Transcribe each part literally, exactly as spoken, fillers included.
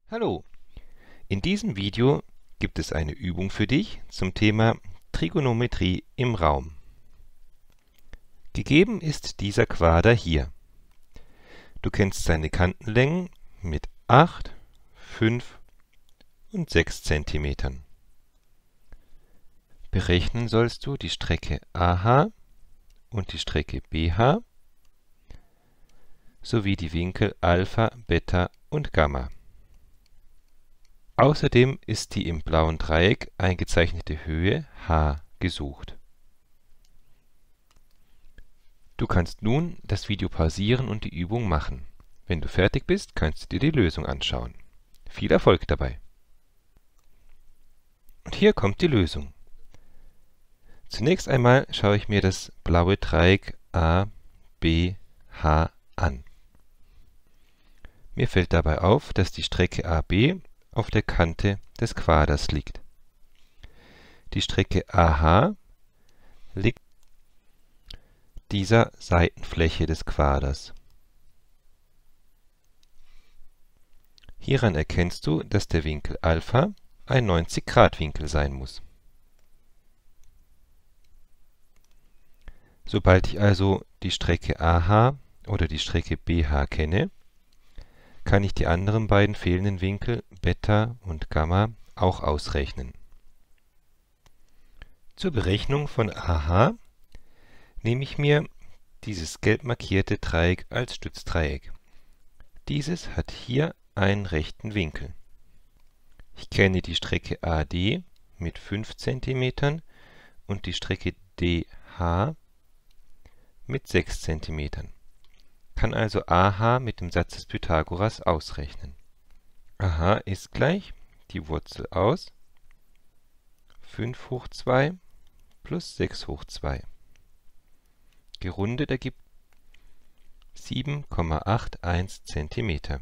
Hallo, in diesem Video gibt es eine Übung für dich zum Thema Trigonometrie im Raum. Gegeben ist dieser Quader hier. Du kennst seine Kantenlängen mit acht, fünf und sechs Zentimetern. Berechnen sollst du die Strecke A H und die Strecke B H sowie die Winkel Alpha, Beta und Gamma. Außerdem ist die im blauen Dreieck eingezeichnete Höhe h gesucht. Du kannst nun das Video pausieren und die Übung machen. Wenn du fertig bist, kannst du dir die Lösung anschauen. Viel Erfolg dabei! Und hier kommt die Lösung. Zunächst einmal schaue ich mir das blaue Dreieck A B H an. Mir fällt dabei auf, dass die Strecke A B auf der Kante des Quaders liegt. Die Strecke A H liegt dieser Seitenfläche des Quaders. Hieran erkennst du, dass der Winkel Alpha ein neunzig Grad Winkel sein muss. Sobald ich also die Strecke A H oder die Strecke B H kenne, kann ich die anderen beiden fehlenden Winkel Beta und Gamma auch ausrechnen. Zur Berechnung von A H nehme ich mir dieses gelb markierte Dreieck als Stützdreieck. Dieses hat hier einen rechten Winkel. Ich kenne die Strecke A D mit fünf Zentimetern und die Strecke D H mit sechs Zentimetern. Kann also A H mit dem Satz des Pythagoras ausrechnen. A H ist gleich die Wurzel aus fünf hoch zwei plus sechs hoch zwei. Gerundet ergibt sieben Komma einundachtzig Zentimeter.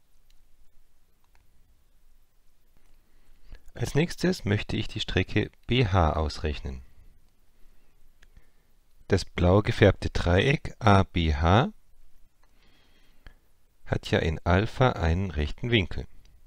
Als nächstes möchte ich die Strecke B H ausrechnen. Das blau gefärbte Dreieck A B H hat ja in Alpha einen rechten Winkel.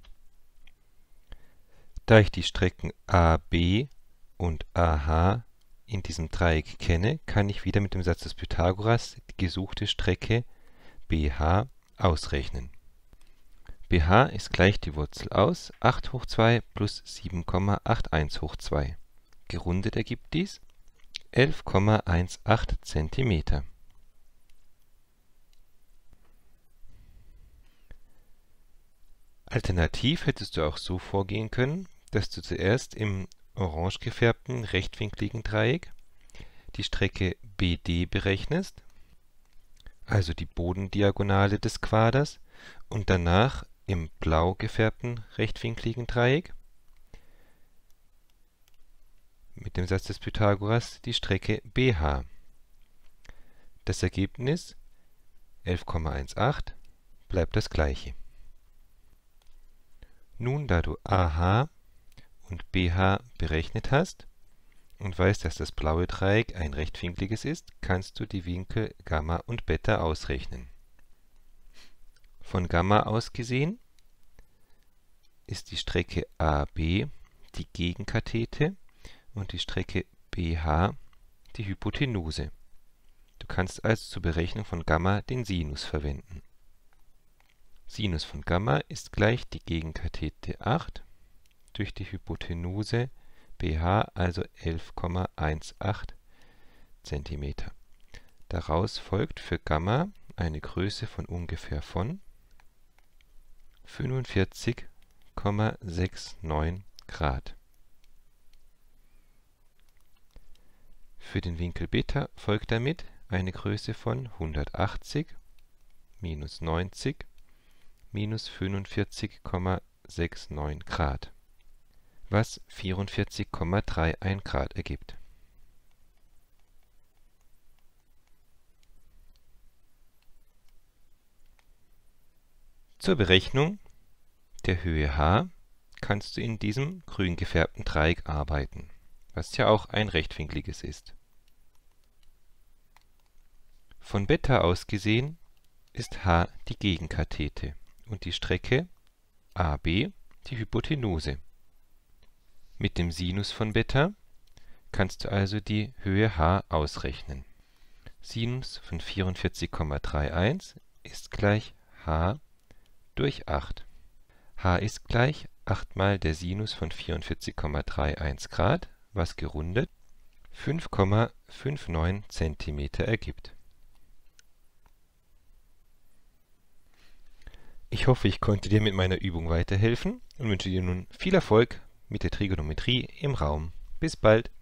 Da ich die Strecken A B und A H in diesem Dreieck kenne, kann ich wieder mit dem Satz des Pythagoras die gesuchte Strecke B H ausrechnen. B H ist gleich die Wurzel aus acht hoch zwei plus sieben Komma einundachtzig hoch zwei. Gerundet ergibt dies elf Komma achtzehn Zentimeter. Alternativ hättest du auch so vorgehen können, dass du zuerst im orange gefärbten rechtwinkligen Dreieck die Strecke B D berechnest, also die Bodendiagonale des Quaders, und danach im blau gefärbten rechtwinkligen Dreieck mit dem Satz des Pythagoras die Strecke B H. Das Ergebnis elf Komma achtzehn bleibt das gleiche. Nun, da du A H und B H berechnet hast und weißt, dass das blaue Dreieck ein rechtwinkliges ist, kannst du die Winkel Gamma und Beta ausrechnen. Von Gamma aus gesehen ist die Strecke A B die Gegenkathete und die Strecke B H die Hypotenuse. Du kannst also zur Berechnung von Gamma den Sinus verwenden. Sinus von Gamma ist gleich die Gegenkathete acht durch die Hypotenuse B H, also elf Komma achtzehn Zentimeter. Daraus folgt für Gamma eine Größe von ungefähr von fünfundvierzig Komma neunundsechzig Grad. Für den Winkel Beta folgt damit eine Größe von hundertachtzig minus neunzig minus fünfundvierzig Komma neunundsechzig Grad, was vierundvierzig Komma einunddreißig Grad ergibt. Zur Berechnung der Höhe h kannst du in diesem grün gefärbten Dreieck arbeiten, was ja auch ein rechtwinkliges ist. Von Beta aus gesehen ist h die Gegenkathete und die Strecke A B die Hypotenuse. Mit dem Sinus von Beta kannst du also die Höhe h ausrechnen. Sinus von vierundvierzig Komma einunddreißig ist gleich h durch acht. h ist gleich acht mal der Sinus von vierundvierzig Komma einunddreißig Grad, was gerundet fünf Komma neunundfünfzig Zentimeter ergibt. Ich hoffe, ich konnte dir mit meiner Übung weiterhelfen und wünsche dir nun viel Erfolg mit der Trigonometrie im Raum. Bis bald!